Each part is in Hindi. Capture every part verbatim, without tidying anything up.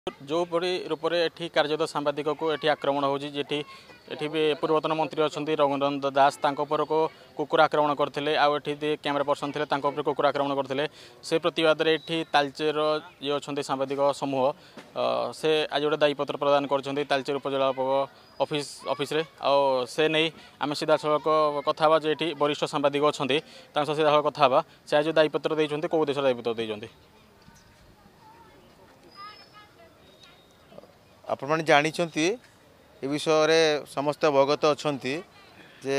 जो बड़ी रूप में ये कार्यरत सांबादिक को ये आक्रमण होती भी पूर्वतन मंत्री अच्छा रघुनंदन दास तांपर को कुकुर आक्रमण करते आठी कैमेरा पर्सन थे कुकुर आक्रमण करते से प्रतिवाद में ये तालचेर ये अच्छा सांबादिक समूह से आज गोटे दायीपत्र प्रदान कर तालचेर उपजिला ऑफिस ऑफिस रे आ से नहीं आम सीधा सड़क कथा जो ये वरिष्ठ सांबादिक अच्छा सीधा सड़क कथा से आज दायीपत्र देते कौ उद्देश्य दायीपत्र देते आपण जानी ए विषय समस्त अवगत अच्छा जे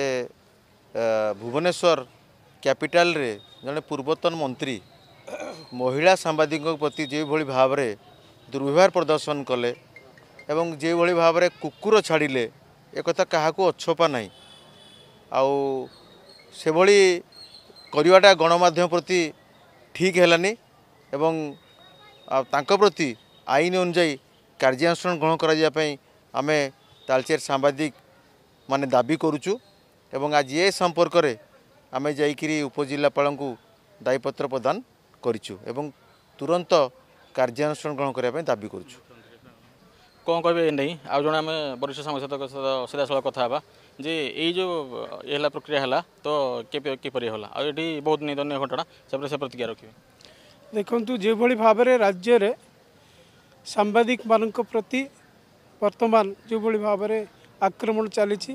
भुवनेश्वर कैपिटल रे जड़े पूर्वतन मंत्री महिला सांबादिक प्रति जो भाई भाव में दुर्व्यवहार प्रदर्शन कले एवं जो भाई भाव में कुकुर छाड़िले एक क्या अच्छोपा ना आउ से भली करवाटा गणमाध्यम प्रति ठीक हैलानी एवं तांको प्रति आईन अनुजाई कार्यानुष्ठान ग्रहण कराई आम तालचेर सांबादिक माने दाबी करुचु एवं आज ये संपर्क में आम जाइकिरी उपजिलापाल को दायीपत्र प्रदान करिचु एवं तुरंत कार्यानुष्ठान ग्रहण करने दाबी करुचु। कौन कहे नहीं आउ जड़े आम वरिष्ठ सांसद सीधा सड़क कथा जे यही जो ये प्रक्रिया है तो किपर होला आठी बहुत निंदनीय घटना से प्रतिक्रिया रखिए। देखु जो भाव में राज्य रे सांबादिक मान प्रति वर्तमान जो भाव में आक्रमण चली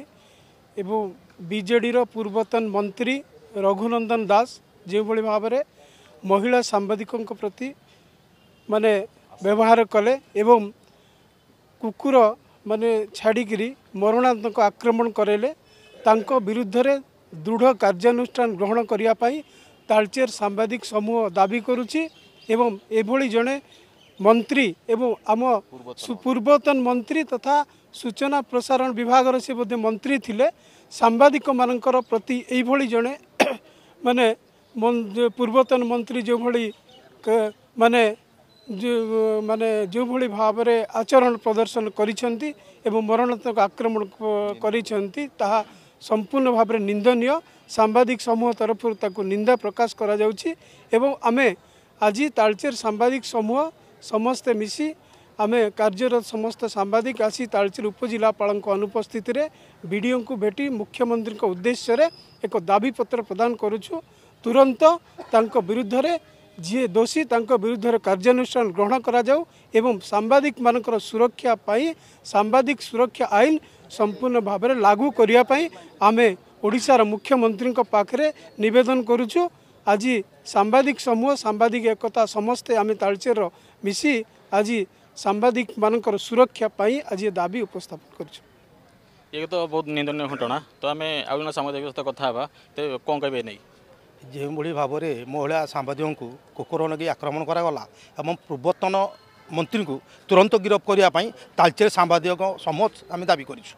बीजेडी रो पूर्वतन मंत्री रघुनंदन दास जो भाव में महिला सांबादिकों प्रति माने व्यवहार कले एवं कुकुर माने छाड़िकी मरणात्मक आक्रमण करेले तांको विरुद्ध रे दृढ़ कार्यानुष्ठान ग्रहण करने तालचेर सांबादिक समूह दाबी करुछि एवं एभली जड़े मंत्री एवं आम पूर्वतन मंत्री तथा सूचना प्रसारण विभाग से बोधे मंत्री थिले सांबादिक मानकर प्रति यही जड़े माने पूर्वतन मंत्री जो भली माने जो माने जो भली भाव में आचरण प्रदर्शन करिसेंती एवं मरणात्मक आक्रमण करिसेंती ताहा संपूर्ण भाव में निंदनीय सांबादिक समूह तरफ ताकू निंदा प्रकाश करा जाउछि एवं आमे आज तालचेर सांबादिक समूह समस्ते मिसी आमे कार्यरत समस्त सांबादिक आसी तालचेर उपजिलापाल अनुपस्थित रे बीडीओ को भेटी मुख्यमंत्री को उद्देश्य रे एक दाबी पत्र प्रदान करुछु तुरंत तांको विरुद्ध रे जी दोषी तांको विरुद्ध रे कार्यानुष्ठान ग्रहण करा जाऊ एवं सांबादिक मानकर सुरक्षा पाई सांबादिक सुरक्षा आईन संपूर्ण भाव में लागू करिया पाई आमे ओडिशार मुख्यमंत्री पाखरे निवेदन करुछु। आज सांबादिक समूह सांबादिक एकता समस्ते आम तालचेर मिसी आज सांबादिक मानकर सुरक्षा पाई आज दाबी उपस्थापन करुछु। ये तो बहुत निंदनीय घटना तो आम आउ सांबादिक सहित कथा तो कौन कहे नहीं जो भाई भाव में महिला सांबादिक को कुकुर लगे आक्रमण करागला एवं पूर्वतन मंत्री को तुरंत गिरफ्त करने तालचेर सांबादिक समूह आम दाबी करूँ।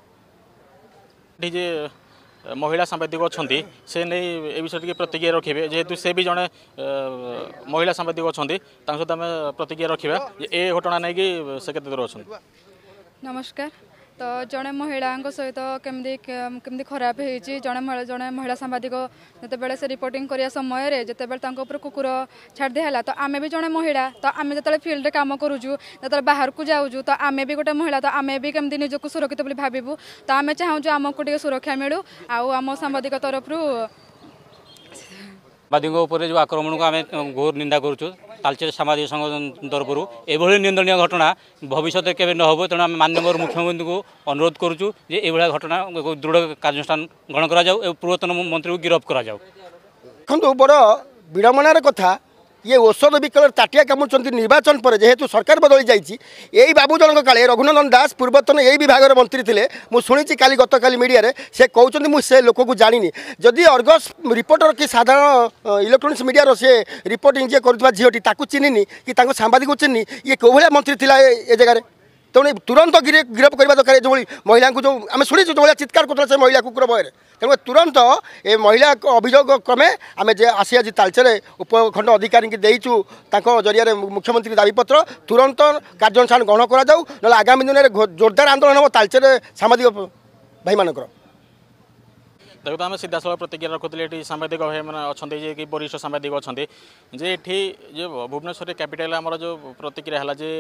महिला सांबादिक अच्छा से नहीं ए विषय टी प्रतिक्रिया रखिए जेहेतु से भी जड़े महिला सांबादिक अच्छा सहित आम प्रतिक्रिया रखा ये घटना नहीं कि से केते दूर अच्छा। नमस्कार तो जड़े महिला सहित केमती केमती खराब होती जड़े जड़े महिला सांबादिक जिते से रिपोर्टिंग करिया समय जिते कुकुर छाड़ दिहला तो आमे भी जड़े महिला तो आम जो फील्ड काम करुचु जो बाहर को जाऊँ तो आमे भी गोटे महिला तो आमे भी केमती निजक सुरक्षित भावु तो आम चाहूँ आमको टे सुरक्षा मिलू आम सांबादिक तरफ सांबादिकों जो आक्रमण को आम घोर निंदा करुचु तालचेर सामाजिक संगठन तरफ एभली निंदनीय घटना भविष्य के न हो तेणु आम माननीय मुख्यमंत्री को अनुरोध करुचु जे एभली घटना दृढ़ कार्यानुष्ठान ग्रहण करा जाऊ एवं पूर्वतन मंत्री को गिरफ्त करा जाऊ। देखो बड़ विडम्बनार कथा ये औषध विकल ताटिया कामुंट निर्वाचन पर जेहेतु सरकार बदली जाइए बाबू जन काले रघुनंदन दास पूर्वतन यही विभाग मंत्री थे मुझे काली गत काली मीडिया रे से कहते मुझे लोक को जानी जदि अर्गस रिपोर्टर कि साधारण इलेक्ट्रोनिक्स मीडिया से रिपोर्टिंग जी करुवा झीटी चिन्हनी कि सांबादिक चिन्हनी ये कौ भाया मंत्री था ए जगह तेणु तुरंत गिरफ्त करने दरकार जो महिला को जो आम शुणी जो भाई चित्कार कर से महिला कुकुर भय तेणु तुरंत ए महिला अभियोग क्रमे आम आसी आज तालचेर उपखंड अधिकारी की देचु जरिया मुख्यमंत्री दाबीपत्र तुरंत कार्यानुष्ठान ग्रहण कराऊ ना आगामी दिन में जोरदार आंदोलन हम तालचेर सांबादिक भाई मानकर देखो आम सीधा सड़क प्रतिक्रिया रखुले ये सांबादिक भाई मैंने अच्छा कि वरिष्ठ सांबादिक अच्छा जे ये जो भुवनेश्वर कैपिटल आमर जो प्रतिक्रिया है जे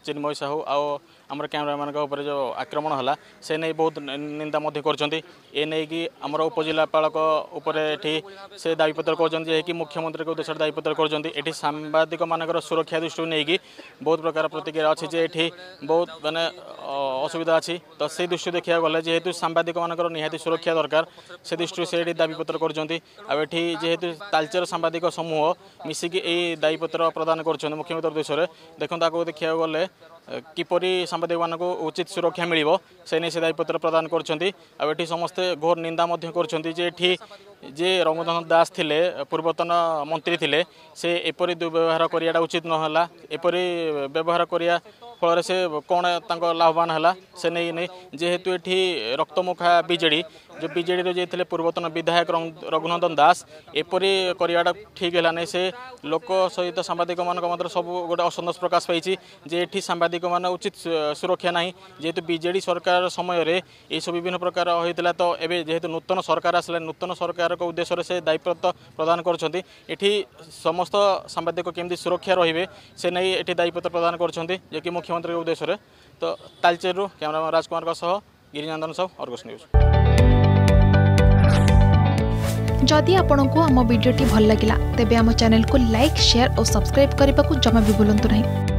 चिन्मय साहू आउ आमर कैमरामैन उपर जो आक्रमण है से नहीं बहुत निंदा ए नहीं कि आमर उपजिलापालक उपर एठी से दाबीपत्र कर मुख्यमंत्री को उद्देश्य दाबीपत्र कर सांबादिक मानकर सुरक्षा दृष्टि नहीं कि बहुत प्रकार प्रतिक्रिया अच्छी जे एठी बहुत माने असुविधा अच्छी तो से दृष्टि देखा गले जेहेतु सांबादिक मानकर निहाती सुरक्षा दरकार से दृष्टि से दाबीपत्र करठी जेहेतु तालचेर सांबादिक समूह मिसिकी यही दायीपत्र प्रदान कर मुख्यमंत्री उद्देश्य देखो देखा गले किपरि सांबादिक मान उचित सुरक्षा मिल से नहीं से दायीपत्र प्रदान कर समस्ते घोर निंदा कर जे रघुनंदन दास थिले पूर्वतन मंत्री थिले से एपरी दुर्व्यवहार करियाटा उचित नहला एपरी व्यवहार करिया फल से कौन लाभवान है से नहीं नहीं जेहेतु ये रक्तमुखा बीजेडी जो बीजेडी रे पूर्वतन विधायक रघुनंदन दास एपरी करियाटा ठीक है नहीं से लोक सहित सांबादिक मान मध्य सब गोटे असंतोष प्रकाश पाई जे ये सांबादिक मान उचित सुरक्षा ना जेहेतु बीजेडी सरकार समय ये सब विभिन्न प्रकार होता तो एवं जेहेतु नूतन सरकार आसला नूतन सरकार उद्देश्य से दायित्व प्रदान कर समस्त सांबादिक केमती सुरक्षा रे से नहीं ये दायित्व प्रदान कर मुख्यमंत्री उद्देश्य तो तालचेर कैमरामैन राजकुमार सह गिरिनंदन साहू अर्गस न्यूज। जदि आपंक आम भिडी भल लगा तेब आम चैनल को लाइक शेयर और सब्सक्राइब करने को जमा भी भूलु नहीं।